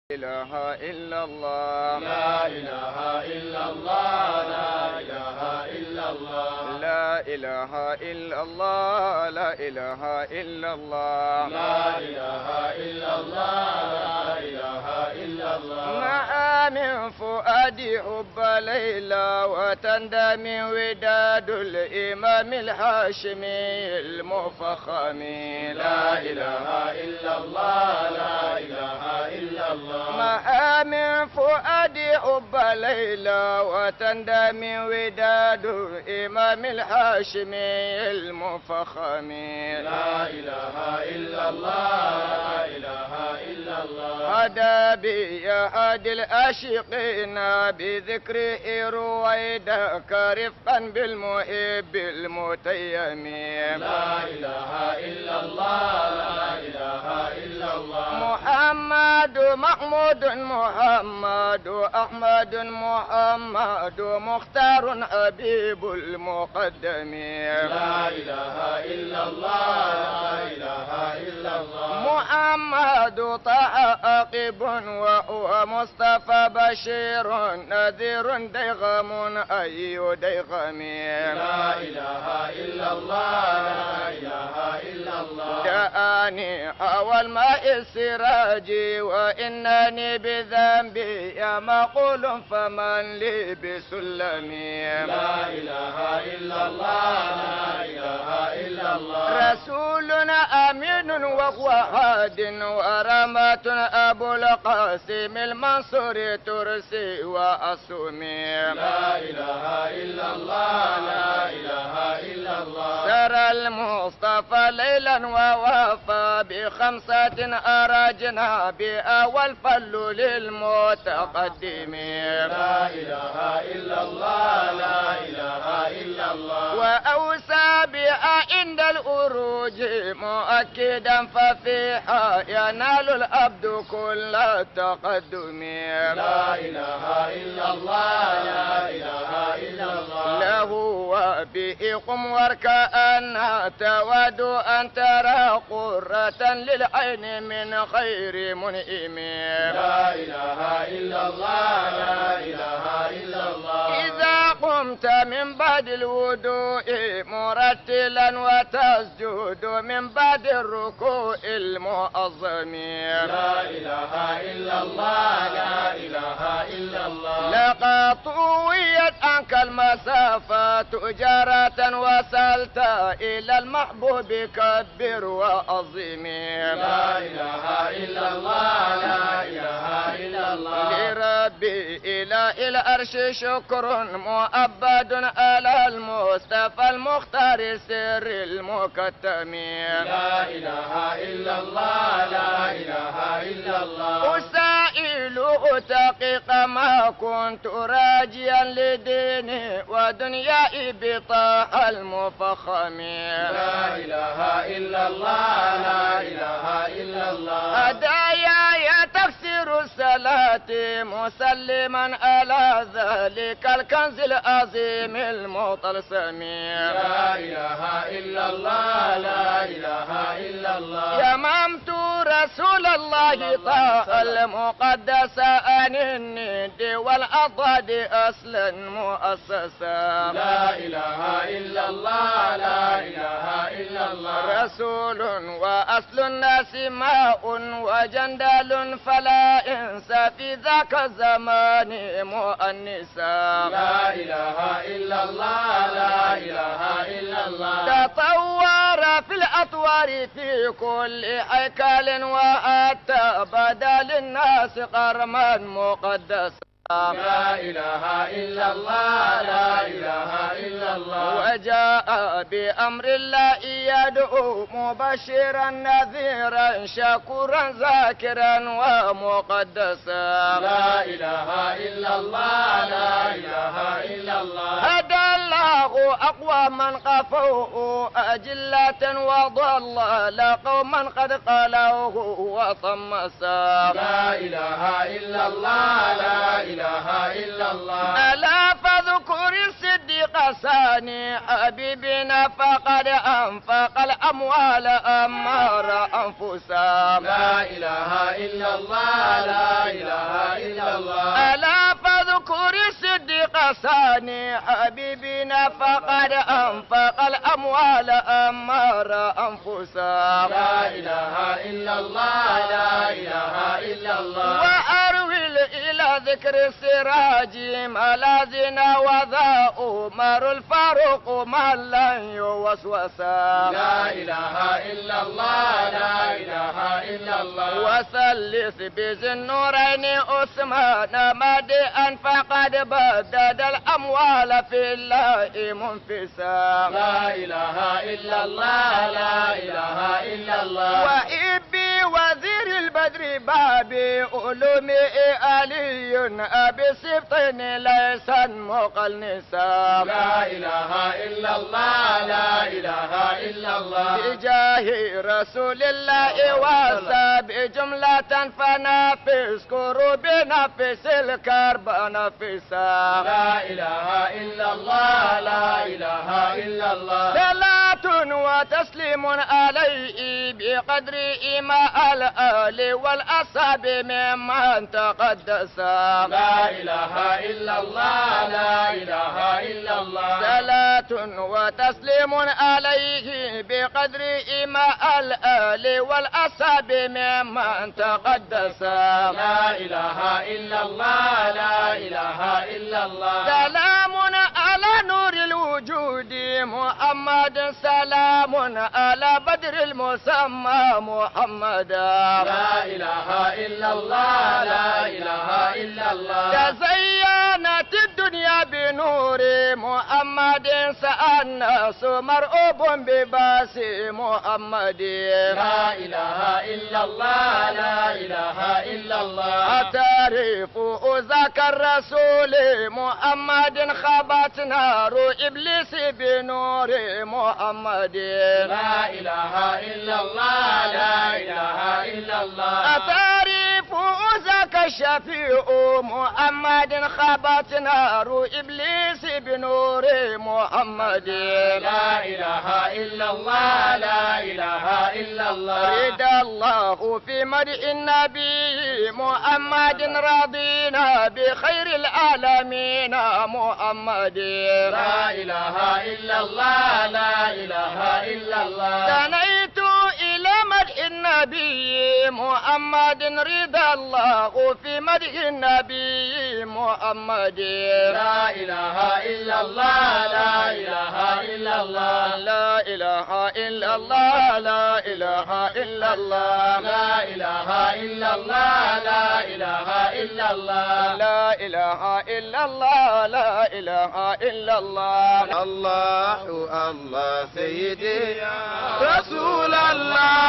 إله إلا الله لا إله إلا الله لا إله إلا الله لا إله إلا الله لا إله إلا الله لا إله إلا الله لا إله إلا الله ما من فؤادي حب ليلى وتندمي وداد الإمام الهاشمي المفخم لا إله إلا الله لا إله إلا الله ما من فؤادي حب ليلى وتندمي وداد الإمام الهاشمي المفخم لا إله إلا الله لا إله إلا الله هدى بي يا هادي الأشقين بذكره رويدك رفقا بالمحب المتيم لا إله إلا الله لا إله إلا الله محمد محمود محمد أحمد محمد مختار حبيب المقدم لا إله إلا الله لا إله إلا الله محمد طه عاقب وهو مصطفى بشير نذير ديغم أي ديغم لا إله إلا الله لا إله إلا الله جاءني هوى الماء السراج وإنني بذنبي يا مقول فمن لي بسلمي لا إله إلا الله لا إله إلا الله رسولنا أمين وهو هاد ورمة أبو القاسم المنصور ترسي وأصومي لا إله إلا الله لا إله إلا الله سرى المصطفى ليلا ووفى بخمسة أرجنا بأول فل للمتقدم لا إله إلا الله لا إله إلا الله وأوسى بها عند الأروج مؤكدا ففيها ينال الأبد كل التقدم لا إله إلا الله لا إله إلا الله له وبه قم واركأن تود أن ترى قرة للعين من خير منئم لا إله إلا الله لا إله إلا الله إذا قمت من بعد الوضوء مرتلا وتسجد من بعد الركوع المعظم لا إله إلا الله لا إله إلا الله لقد طويت عنك المسافات جارة وصلت إلى المحبوب كبر وعظيم لا إله إلا الله لا إله إلا الله لربي إله العرش شكر مؤبد على المصطفى المختار سر المكتم لا إله إلا الله لا إله إلا الله أسائله تقيق ما كنت راجيا لديني ودنياي بطاح المفخم لا إله إلا الله لا إله إلا الله هدايا يا تفسير الصلاة مسلما على ذلك الكنز العظيم المطلسم لا إله إلا الله لا إله إلا الله يممت رسول الله طه المقدس عن الند والأضداد أصلا مؤسسا لا إله إلا الله لا إله إلا الله رسول وأصل الناس ماء وجندل فلا إنس في ذاك الزمان مؤنسا لا إله إلا الله لا إله إلا الله تطور في الأطوار في كل هيكل وأتى بدا للناس قرما مقدسا لا إله إلا الله لا إله إلا الله وجاء بأمر الله يدعو مبشرا نذيرا شكورا ذاكرا ومقدسا لا إله إلا الله لا إله إلا الله هدى الله أقواما قفوه أجلة وضلل قوما قد قالوه وطمسا لا إله إلا الله لا إله إلا الله ألا فاذكر الصديق ثاني حبيبنا فقد أنفق الأموال أمار أنفسا لا إله إلا الله لا إله الثاني حبيبنا فقد أنفق الأموال أمار أنفسا. لا إله إلا الله لا إله إلا الله. وأروي إلى ذكر السراج ملاذنا وذا أمر الفاروق من لن يوسوسا. لا إله إلا الله لا إله إلا الله. وثلث بذي النورين عثمان مادئا فقد بدد الأموال في الله منفسا. لا إله إلا الله لا إله إلا الله. وإبي وزير البدر بابي علومي علي أبي سبطين ليس مقلنسا. لا إله إلا الله لا إله إلا الله. بجاه رسول الله وسب جملة فنافس كروب نفس الكرب نفسا. لا إله إلا الله لا إله إلا الله. صلاة وتسليم عليه بقدر إيماء الآل والأصحاب ممن تقدسا. لا إله إلا الله لا إله إلا الله. صلاة وتسليم عليه بقدر إيماء الآل والأصحاب ممن تقدسا. لا إله إلا الله لا إله إلا الله. سلام على نور الوجود محمد سلام على بدر المسمى محمدا. لا إله إلا الله لا إله إلا الله. تزينت الدنيا بنور محمد سأناس مرعوب بباس محمد. لا إله إلا الله لا إله إلا الله. أتعرف ذاك الرسول محمد خبت نار إبليس بنور محمد. لا إله إلا الله لا إله إلا الله. أتعرف ذاك الشفيع محمد خبت نار إبليس بنور محمد. لا إله إلا الله لا إله إلا الله. رضا الله في مدح النبي محمد رضينا بخير العالمين محمد. لا إله إلا الله لا إله إلا الله. ثنيت إلى مدح النبي محمد رضا الله في مدح النبي محمد. لا إله إلا الله لا إله إلا الله. لا إله إلا الله لا إله إلا الله. لا إله إلا الله لا إله إلا الله. لا إله إلا الله لا إله إلا الله. الله الله سيدي رسول الله